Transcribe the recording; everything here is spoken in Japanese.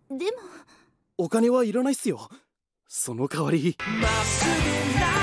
でもお金はいらないっすよ。その代わりまっすぐな